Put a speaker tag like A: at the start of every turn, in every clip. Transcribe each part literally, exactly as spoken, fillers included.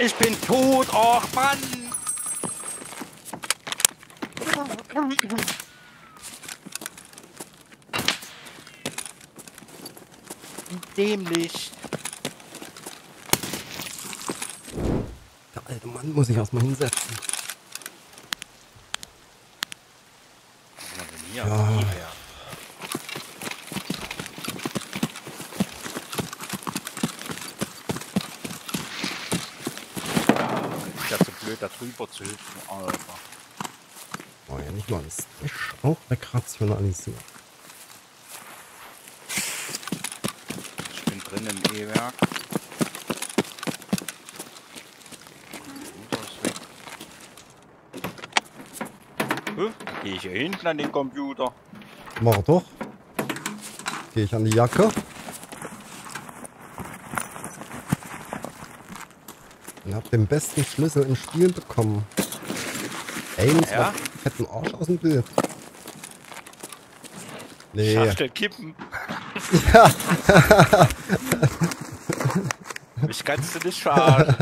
A: Ich bin tot, ach Mann! Wie dämlich.
B: Der alte Mann muss sich erstmal hinsetzen.
A: Was haben wir denn hier?
B: Ja.
A: Hierher. Ist ja zu blöd, da drüber zu hüpfen, Alter.
B: Oh ja, nicht mal das Stash auch wegrationalisiert.
A: Ich bin drin im E-Werk. Gehe ich hier hinten an den Computer?
B: Mach doch. Gehe ich an die Jacke. Und hab den besten Schlüssel im Spiel bekommen. Ey, muss
A: Ja?
B: mal fetten Arsch aus dem Bild. Nee.
A: Schachtel kippen.
B: Ja.
A: Mich kannst du nicht verarschen.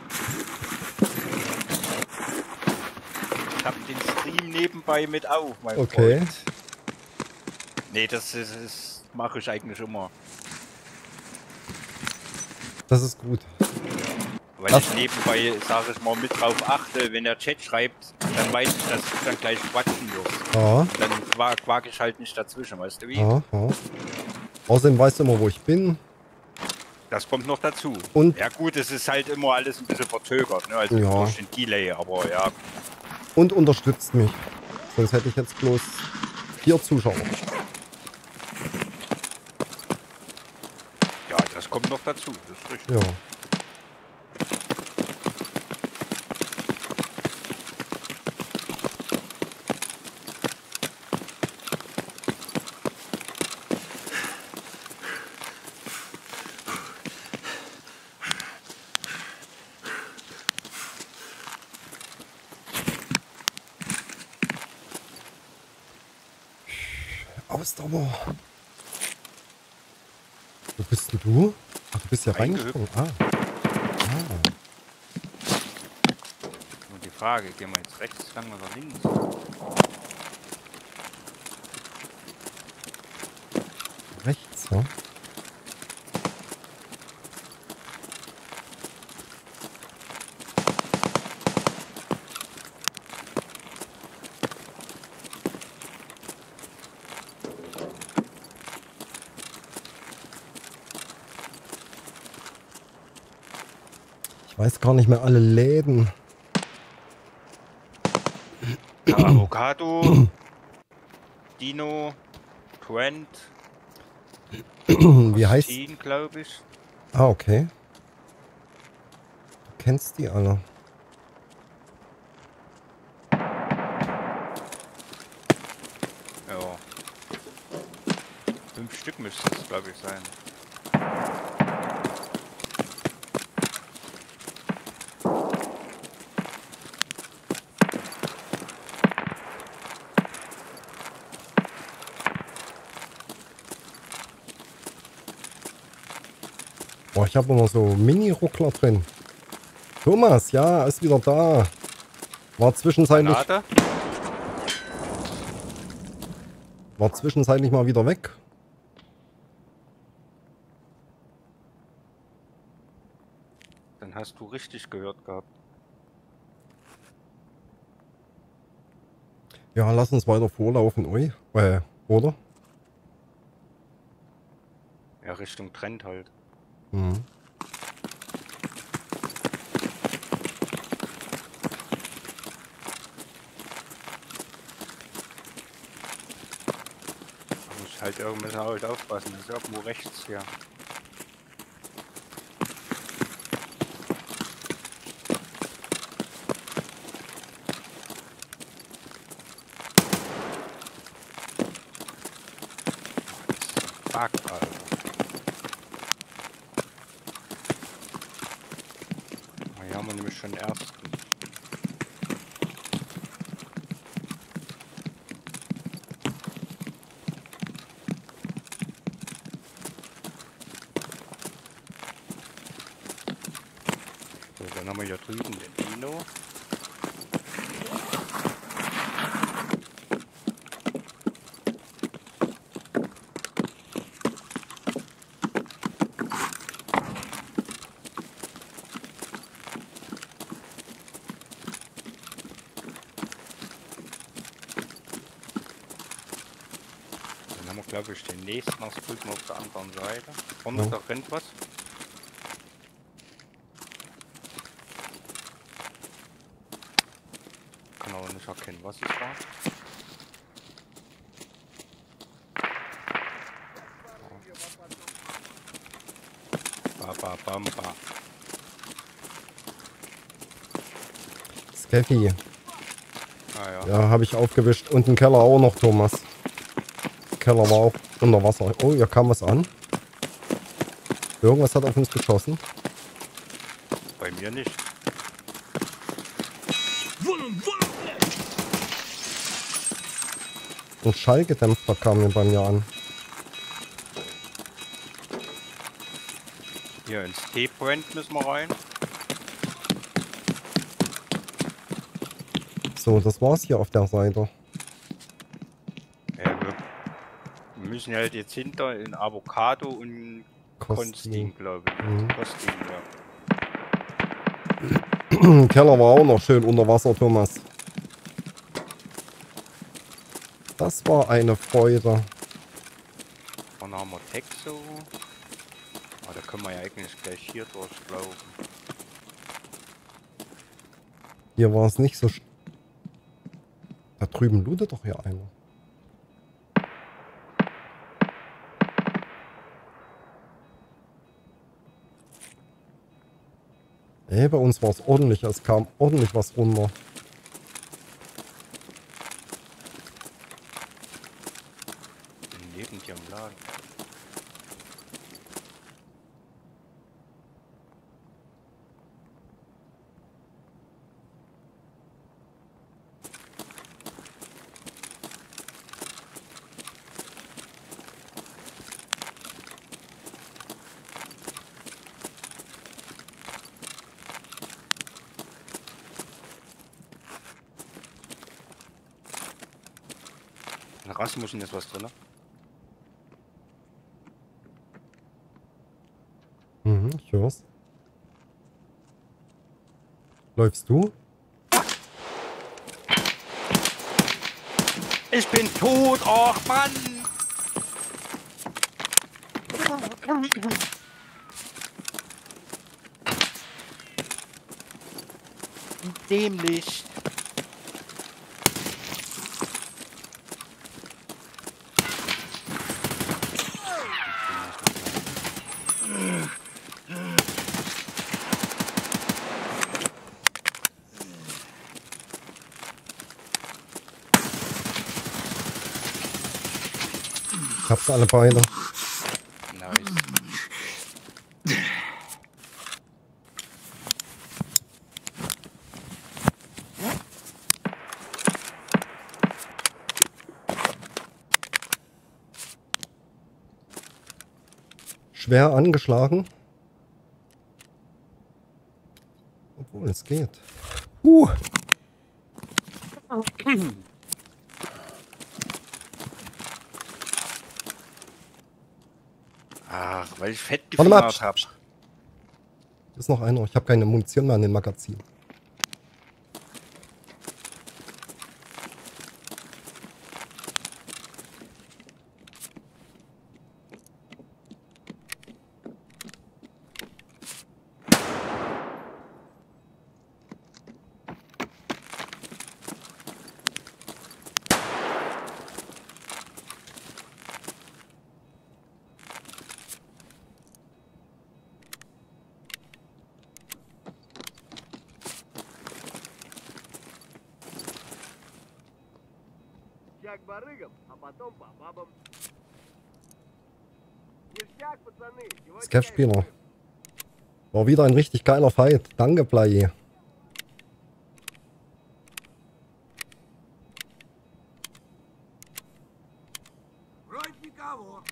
A: Ich hab den Stream nebenbei mit auf, mein
B: Okay.
A: Freund. Nee, das, ist, ist mache ich eigentlich immer.
B: Das ist gut.
A: Weil
B: Was?
A: ich nebenbei, sage ich mal, mit drauf achte, wenn der Chat schreibt, dann weiß ich, dass du dann gleich quatschen wirst.
B: Ja.
A: Dann quak, quak ich halt nicht dazwischen, weißt du wie?
B: Ja, ja. Außerdem weißt du immer, wo ich bin.
A: Das kommt noch dazu.
B: Und-
A: ja gut, es ist halt immer alles ein bisschen verzögert, ne? Also
B: Ja.
A: durch den Delay, aber ja.
B: Und unterstützt mich. Sonst hätte ich jetzt bloß vier Zuschauer.
A: Ja, das kommt noch dazu, das ist richtig.
B: Ja. Ausdauer. Wo bist denn du? Ach, du bist ja reingesprungen. Ah. Ah.
A: Und die Frage, gehen wir jetzt rechts lang oder links?
B: Rechts, ja. Ich weiß gar nicht mehr alle Läden.
A: Ja, Avocado, Dino, Trent,
B: Wie heißt?
A: glaube ich.
B: Ah, okay. Du kennst die alle.
A: Ja. Fünf Stück müsste es, glaube ich, sein.
B: Boah, ich habe immer so Mini-Ruckler drin. Thomas, ja, ist wieder da. War zwischenzeitlich,
A: Granate?
B: war zwischenzeitlich mal wieder weg.
A: Dann hast du richtig gehört gehabt.
B: Ja, lass uns weiter vorlaufen, ui. Äh, oder?
A: Ja, Richtung Trent halt.
B: Mhm.
A: Da muss ich halt irgendwie halt aufpassen. Das ist irgendwo rechts hier. Fuck, Alter. Oh, hier haben wir nämlich schon den ersten. So, dann haben wir hier drüben den Dino. Dann haben wir, glaube ich, den nächsten aus drüben auf der anderen Seite. Vorne,
B: Ja.
A: da rennt was. Kann aber nicht erkennen, was es war. Ba, ba, bam, ba.
B: Scaffy.
A: Ah ja.
B: Ja, habe ich aufgewischt. Und im Keller auch noch, Thomas. Keller war auch unter Wasser. Oh, hier kam was an. Irgendwas hat auf uns geschossen.
A: Bei mir nicht.
B: Ein Schallgedämpfer kam mir bei mir an.
A: Hier ins T-Brand müssen wir rein.
B: So, das war's hier auf der Seite.
A: Ja, wir müssen halt jetzt hinter in Avocado und
B: Kostin.
A: Konstin, glaube ich.
B: Mhm.
A: Kostin, ja.
B: Im Keller war auch noch schön unter Wasser, Thomas. Das war eine Freude.
A: Dann haben wir Texo. Ah, da können wir ja eigentlich gleich hier durchlaufen.
B: Hier war es nicht so... sch- Da drüben lootet doch hier einer. Ey, bei uns war es ordentlich. Es kam ordentlich was runter.
A: Neben dir im Laden. In Rasmussen ist was drin.
B: Mhm, ich hör's. Läufst du?
A: Ich bin tot, ach Mann! Dämlich.
B: Ich hab's alle beide.
A: Nice.
B: Schwer angeschlagen. Obwohl, es geht. Uh.
A: Ach, weil ich fett
B: Warte mal.
A: gefingert hab.
B: Ist noch einer. Ich habe keine Munition mehr an den Magazin.
C: Ништяк барыгам, а потом по бабам. Ништяк, пацаны.
B: Scav-Spieler. War wieder ein richtig geiler Fight. Danke, Play.
C: Вроде никого.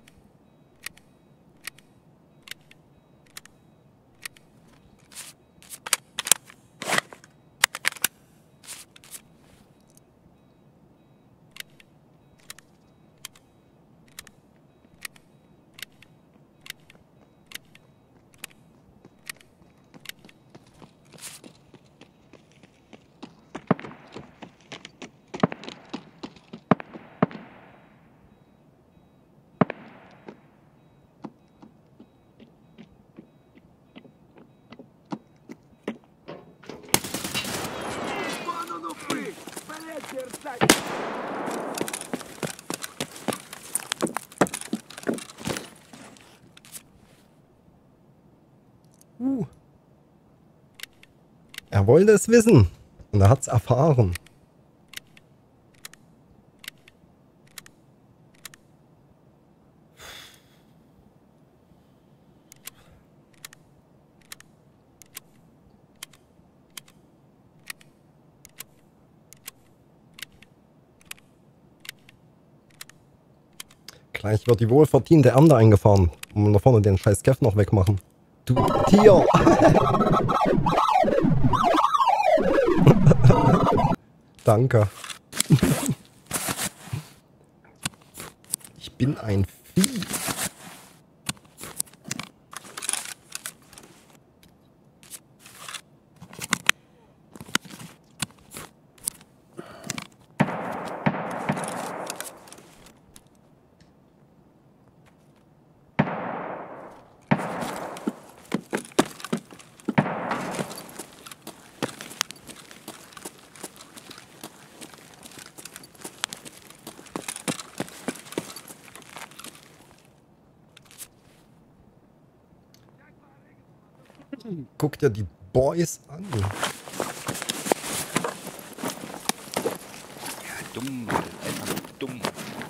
B: Uh. Er wollte es wissen. Und er hat es erfahren. Gleich wird die wohlverdiente Ernte eingefahren. Und wir da vorne den scheiß Kev noch wegmachen. Du Tier! Danke. Ich bin ein Vieh. Guck dir die Boys an.
A: Ja, dumm, einfach dumm.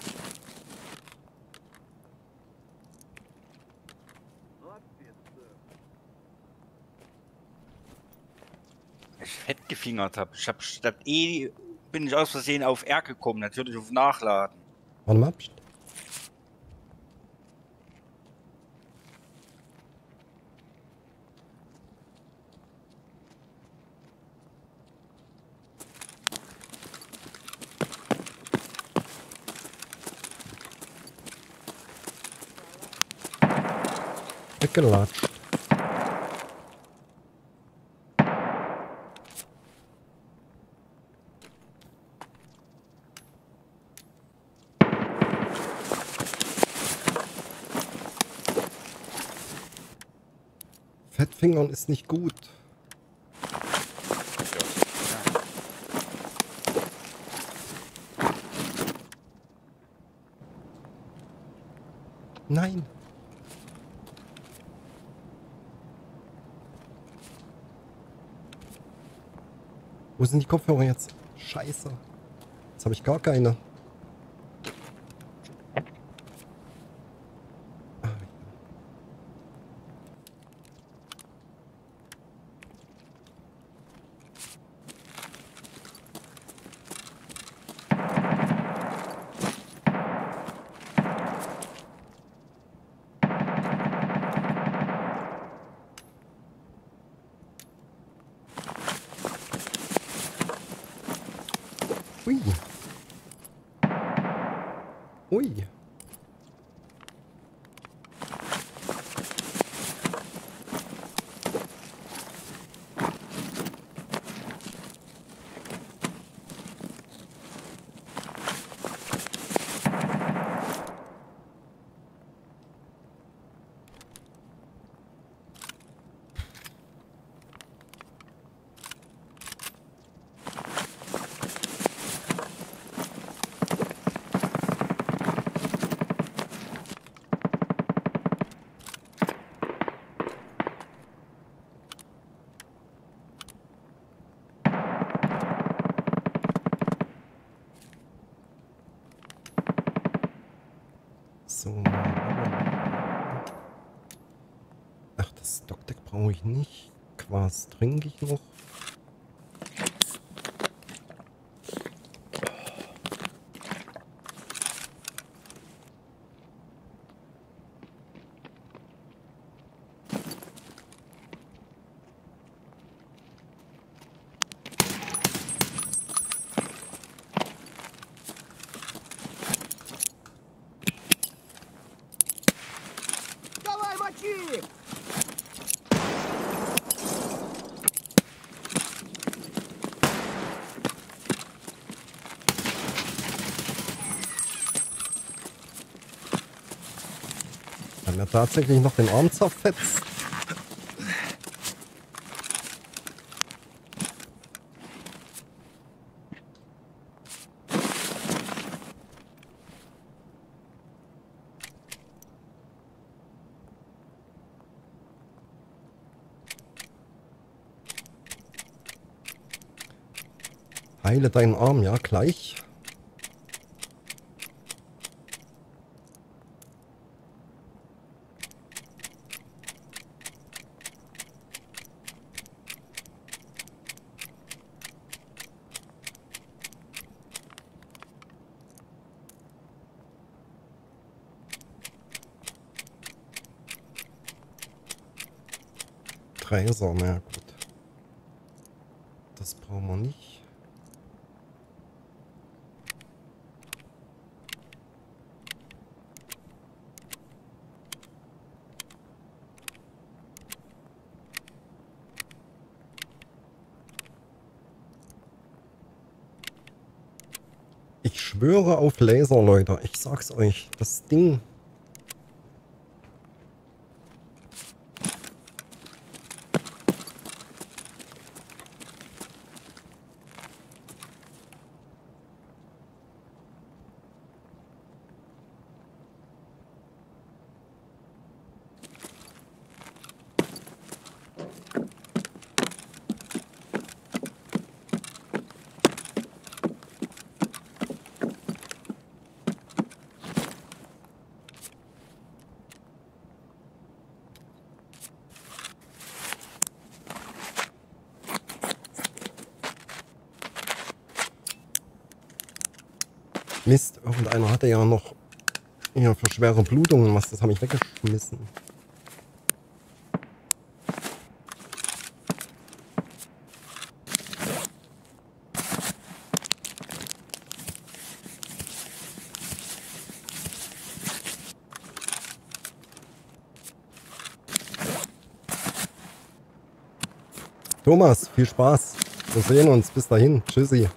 A: Ich fett gefingert habe. Ich hab statt E bin ich aus Versehen auf R gekommen, natürlich auf Nachladen.
B: Warte mal. Psst. Weggelatscht. Fettfingern ist nicht gut. Nein. Wo sind die Kopfhörer jetzt? Scheiße. Jetzt habe ich gar keine. Ui. Ui. So. Ach, das Stockdeck brauche ich nicht. Quas trinke ich noch.
C: Давай, мочи!
B: Hat mir tatsächlich noch den Arm zerfetzt. Heile deinen Arm, ja, gleich. Tracer, na ja, gut. Das brauchen wir nicht. Ich schwöre auf Laser, Leute. Ich sag's euch. Das Ding. Mist, irgendeiner hatte ja noch hier für schwere Blutungen was, das habe ich weggeschmissen. Thomas, viel Spaß. Wir sehen uns. Bis dahin. Tschüssi.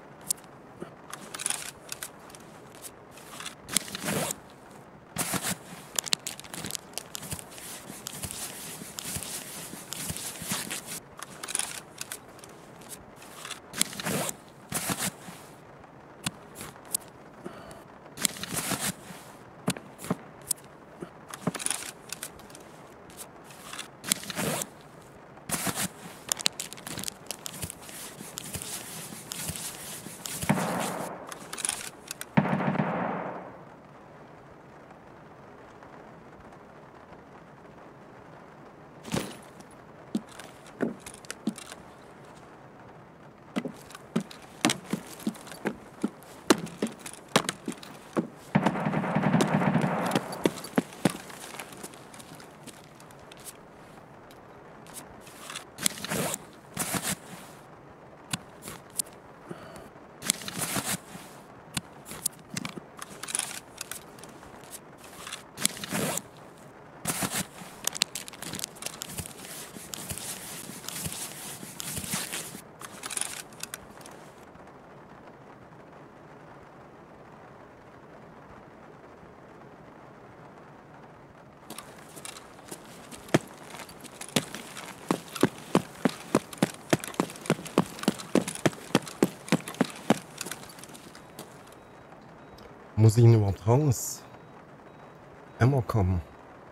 B: Muss ich ihn überhaupt raus? Emma kommen.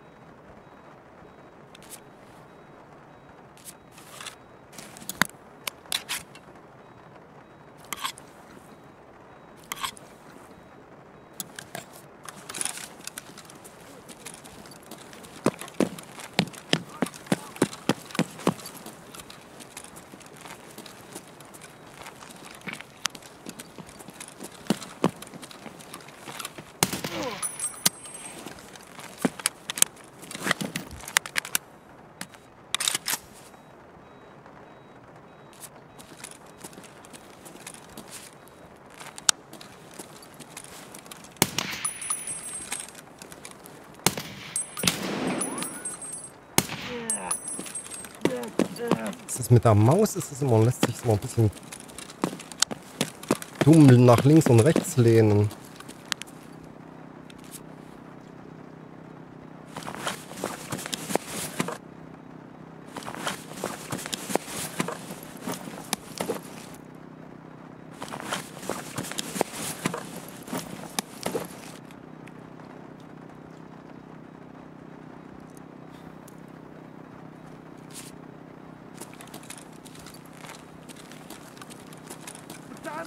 B: Ist das mit der Maus? Ist es immer, lässt sich immer ein bisschen dumm nach links und rechts lehnen.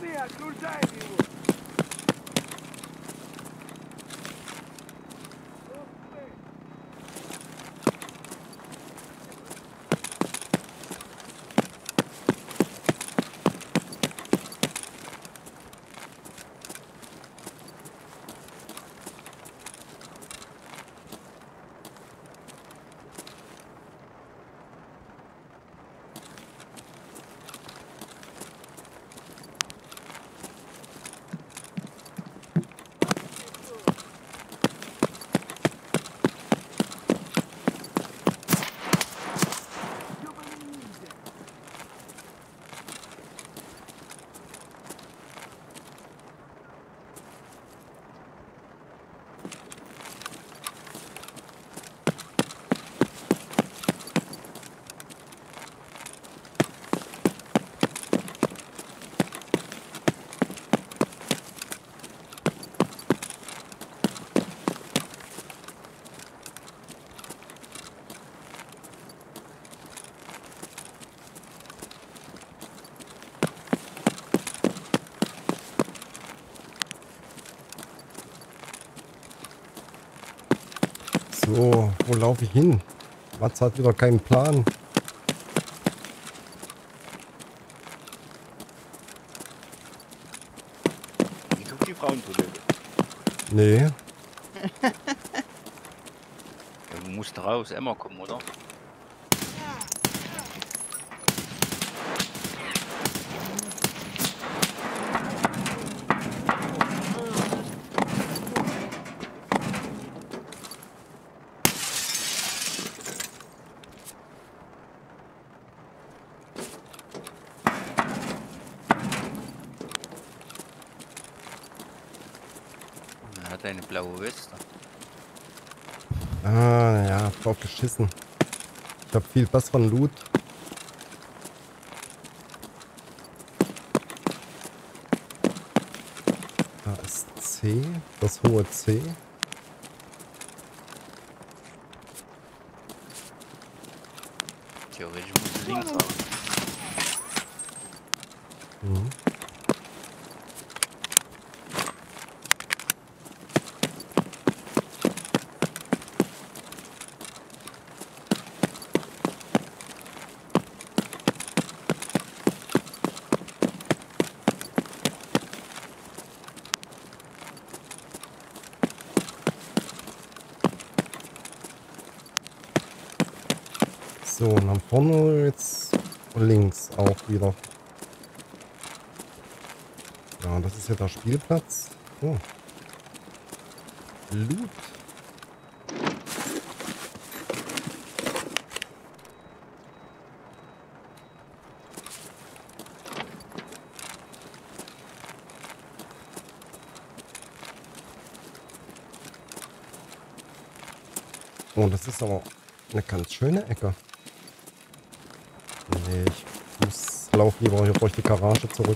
C: here, cruzei, viu?
B: So, wo laufe ich hin? Mats hat wieder keinen Plan.
A: Ich suche die Frauentoilette.
B: Nee.
A: Ja, du musst raus, Emma kommen, oder? Er hat eine blaue Weste.
B: Ah, ja, drauf geschissen. Ich habe viel besseren Loot. Da ist C, das hohe C.
A: Theoretisch musst du links raus.
B: Mhm. So, und dann vorne jetzt links auch wieder. Ja, das ist ja der Spielplatz. Oh. Loot. Oh, das ist aber eine ganz schöne Ecke. Nee, ich muss lauf lieber hier durch die Garage zurück.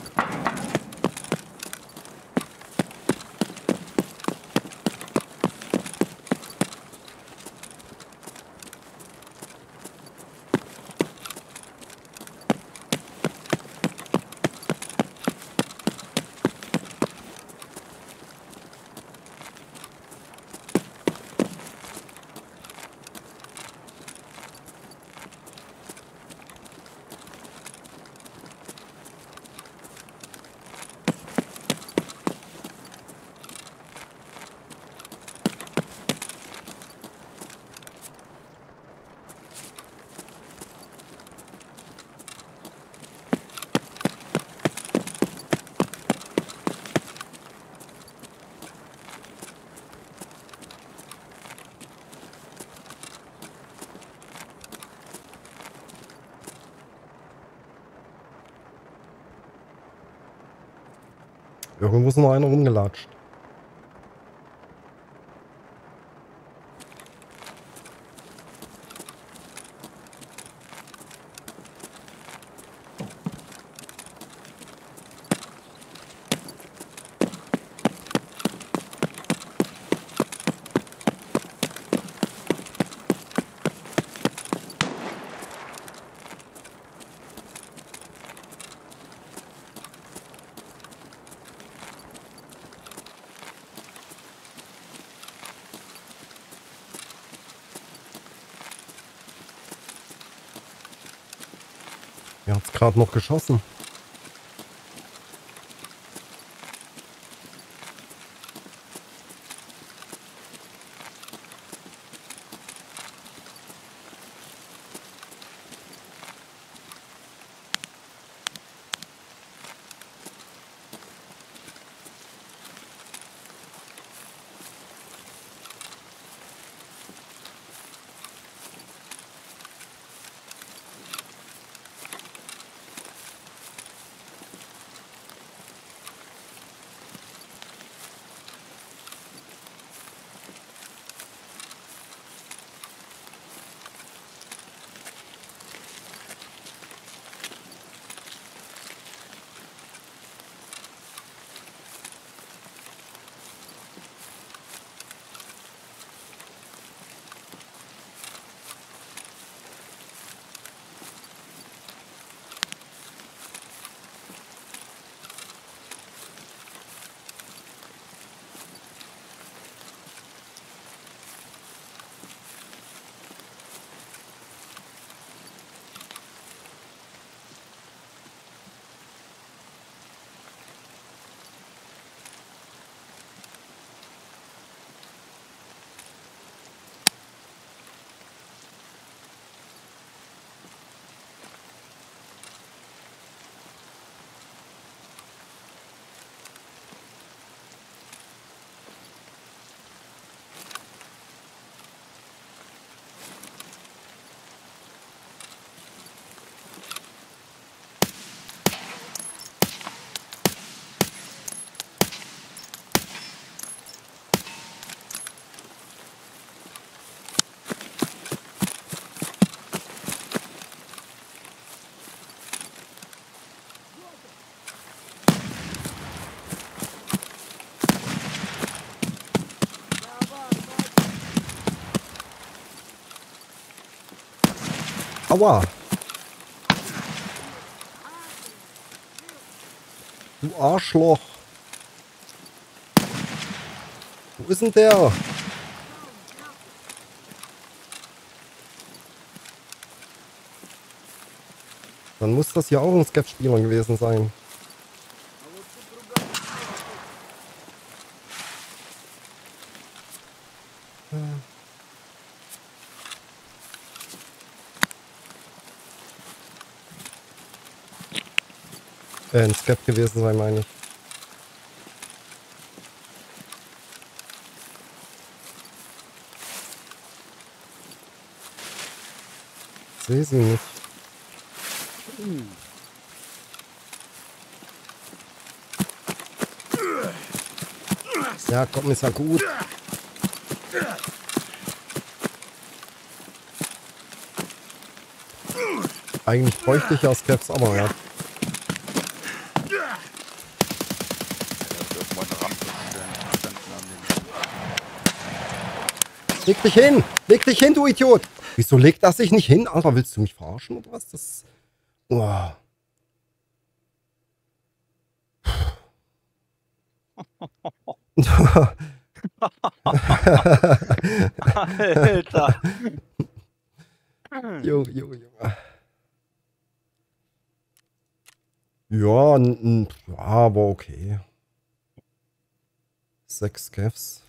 B: Irgendwo ist noch einer rumgelatscht. Er hat's gerade noch geschossen. Aua! Du Arschloch! Wo ist denn der? Dann muss das ja auch ein Scav-Spieler gewesen sein. Äh, ein Scav gewesen sein, meine ich. Ich sehe sie nicht. Ja, komm, ist ja gut. Eigentlich bräuchte ich ja Scavs, aber ja. Leg dich hin! Leg dich hin, du Idiot! Wieso legt das sich nicht hin? Alter, willst du mich verarschen oder was? Das... Oh.
A: Alter.
B: Jo, jo, jo. Ja, n, n, ja, aber okay. Sechs Scavs.